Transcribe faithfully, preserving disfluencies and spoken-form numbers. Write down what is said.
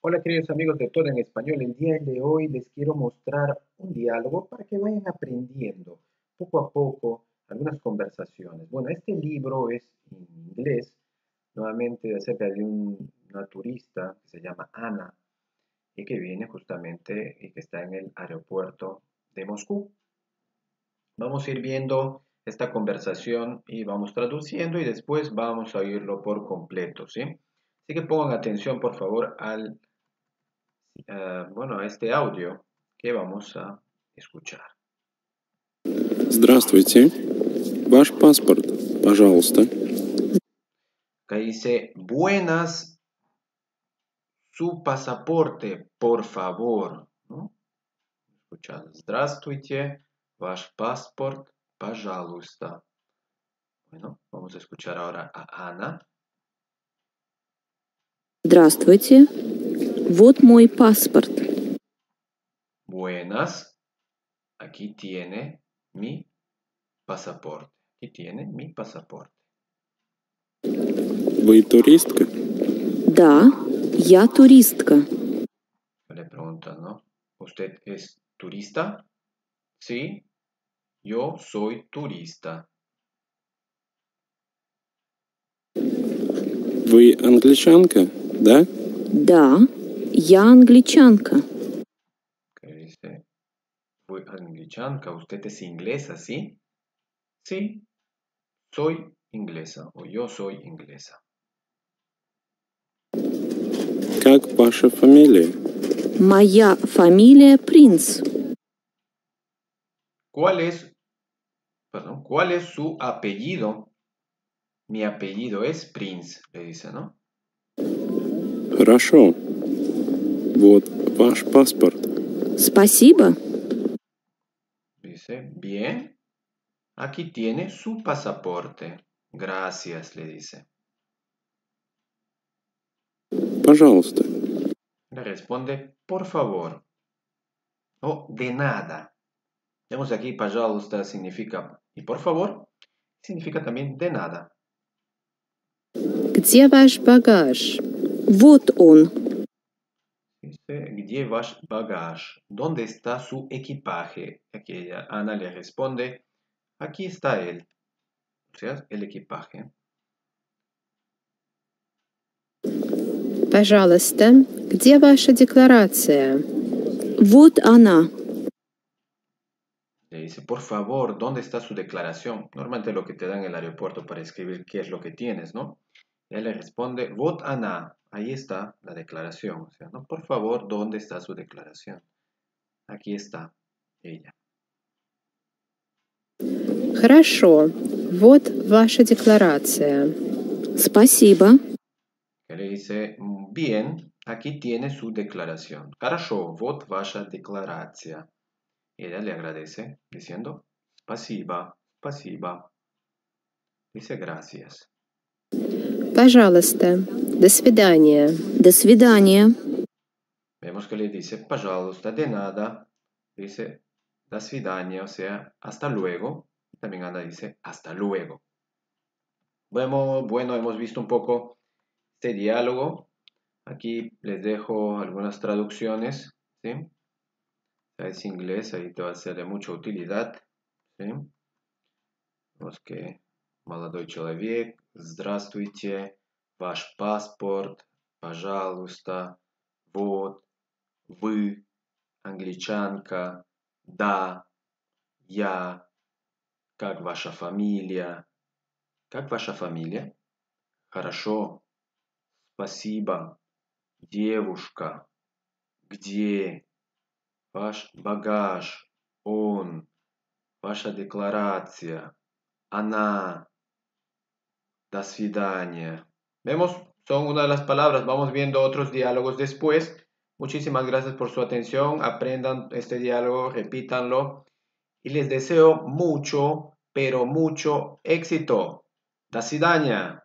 Hola queridos amigos de Todo en Español, el día de hoy les quiero mostrar un diálogo para que vayan aprendiendo poco a poco algunas conversaciones. Bueno, este libro es en inglés, nuevamente acerca de un, una turista que se llama Ana y que viene justamente y que está en el aeropuerto de Moscú. Vamos a ir viendo esta conversación y vamos traduciendo y después vamos a oírlo por completo, ¿sí? Así que pongan atención por favor al eh, bueno, a este audio que vamos a escuchar. Здравствуйте. Ваш паспорт, пожалуйста. Acá dice, buenas, su pasaporte, por favor. ¿No? Escuchando, здравствуйте, ваш паспорт, пожалуйста. Bueno, vamos a escuchar ahora a Ana. Здравствуйте. Вот мой паспорт. Buenas, aquí tiene mi pasaporte. Aquí tiene mi pasaporte. Вы туристка? Да, я туристка. Le preguntan, ¿no? ¿Usted es turista? Sí, yo soy turista. Вы англичанка, да? Да, я англичанка. ¿Qué dice? Fui anglichanka. ¿Usted es inglesa, sí? Sí, soy inglesa o yo soy inglesa. Как ваша фамилия? Моя фамилия Принц. ¿Cuál es, perdón, cuál es su apellido? Mi apellido es Prince, le dice, ¿no? Хорошо. Вот ваш паспорт. Спасибо. Dice, bien, aquí tiene su pasaporte. Gracias, le dice. Пожалуйста. Le responde, por favor. O de nada. Vemos aquí, пожалуйста significa y por favor, significa también de nada. Где ваш багаж? Вот он. Dice, ¿где ваш багаж? ¿Dónde está su equipaje? Aquí ella, Ana le responde, aquí está él. O sea, el equipaje. Пожалуйста, где ваша декларация? Вот она. Le dice, por favor, ¿dónde está su declaración? Normalmente lo que te dan en el aeropuerto para escribir qué es lo que tienes, ¿no? Y él le responde, вот она. Ahí está la declaración. O sea, ¿no? Por favor, ¿dónde está su declaración? Aquí está ella. Хорошо, вот ваша декларация. Спасибо. Que le dice, bien, aquí tiene su declaración. Хорошо, вот ваша декларация. Ella le agradece diciendo, спасибо, спасибо. Dice gracias. Пожалуйста, до свидания. До свидания. Vemos que le dice, пожалуйста, de nada. Dice, до свидания, o sea, hasta luego. También Ana dice, hasta luego. Bueno, bueno, hemos visto un poco este diálogo. Aquí les dejo algunas traducciones, ¿sí? Es inglés, ahí te va a ser de mucha utilidad, ¿sí? Vemos que молодой человек, здравствуйте, ваш паспорт, пожалуйста, вот, вы, англичанка, да, я, как ваша фамилия, как ваша фамилия? Хорошо, спасибо, девушка, где, ваш багаж, он, ваша декларация, она, до свидания. Vemos, son una de las palabras, vamos viendo otros diálogos después. Muchísimas gracias por su atención, aprendan este diálogo, repítanlo y les deseo mucho, pero mucho éxito. До свидания.